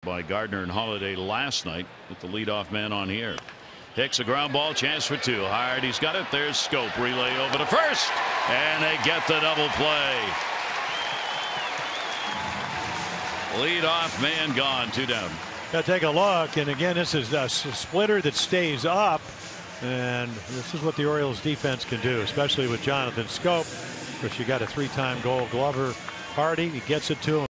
by Gardner and Holiday last night with the leadoff man on here. Hicks a ground ball, chance for two. Hardy's got it. There's Scope, relay over to first, and they get the double play. Leadoff man gone, 2 down. Now take a look, and again, this is a splitter that stays up, and this is what the Orioles defense can do, especially with Jonathan Scope. Of course, you got a 3-time Gold Glover Hardy. He gets it to him.